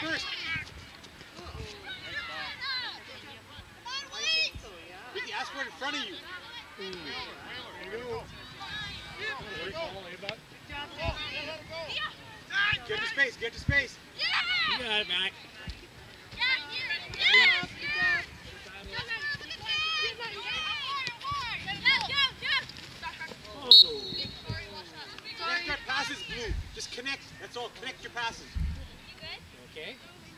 first. Ricky, ask for it in front of you. There you go. Get to space, get to space. You got it, Mac. Oh. Connect your passes, Blue. Just connect. That's all. Connect your passes. Okay.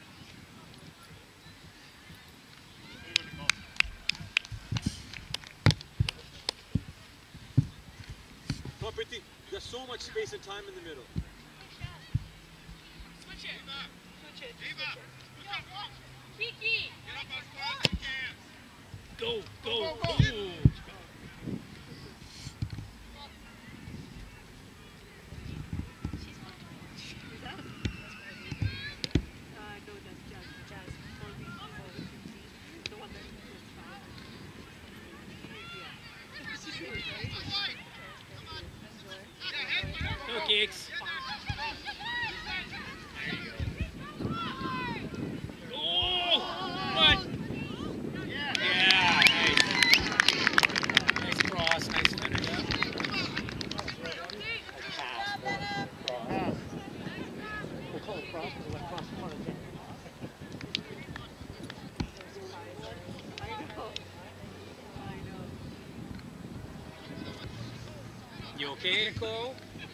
Come on, Pretty. You got so much space and time in the middle. Switch it. Switch it. Kiki. Go, go, go. No kicks. Oh, what? Yeah, nice. Nice cross, nice finish. Pass, cross. We'll call it cross because I went cross the front again. You okay, Nicole?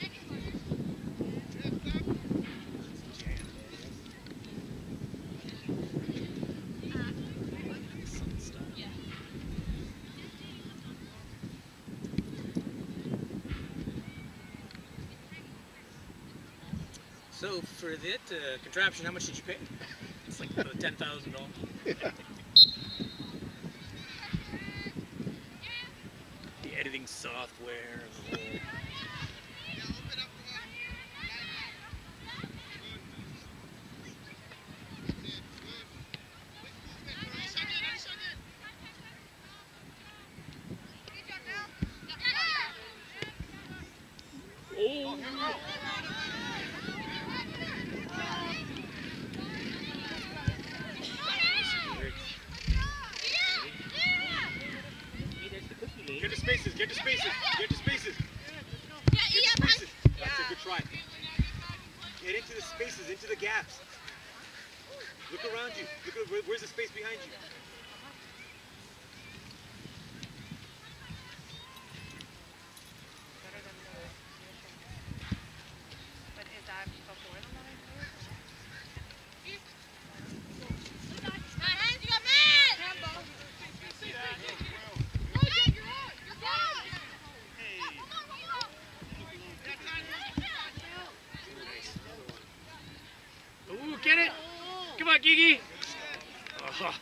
So for that contraption, how much did you pay? It's like about $10,000. The editing software and the whole. Oh! Get to spaces, get to spaces, get to spaces. Yeah, Get to spaces. That's a good try. Get into the spaces, into the gaps. Look around you. Look at where's the space behind you. But is that before the line? Ooh, get it! Come on, Gigi! Oh.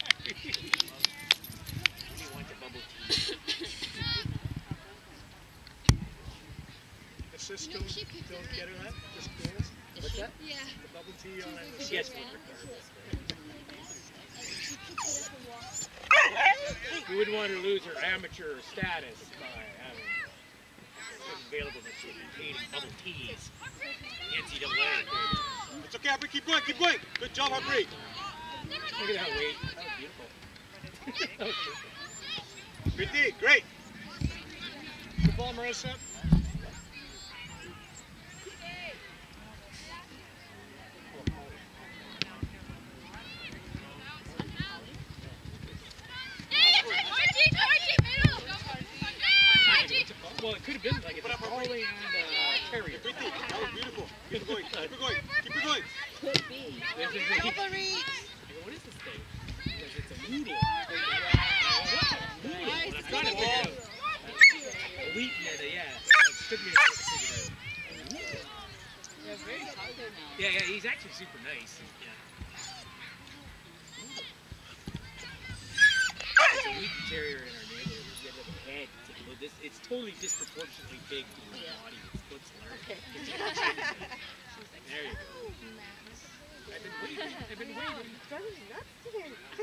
Assist don't get her that? Just goals? What's that? Yeah. The bubble tea on the Yes. We wouldn't want her to lose her amateur status by having available that she'll be paid in bubble teas. NCAA. It's okay, Aubrey. Keep going, keep going. Good job, Aubrey. Look at that weight. That was beautiful. That was beautiful. Pretty, great. Good ball, Marissa. Well, it could have been like a Holly and Terrier. Pretty, that was beautiful. Keep it going, keep it going, keep it going. Could be. What is this thing? Because it's a noodle. I'm trying to figure it out. A wheat and yeah. It took me a minute to figure it out. Yeah, he's actually super nice. Yeah. There's a wheat terrier in our neighborhood. He's got a head. It's totally disproportionately big to his body. It's hilarious. There you go. I've been waiting.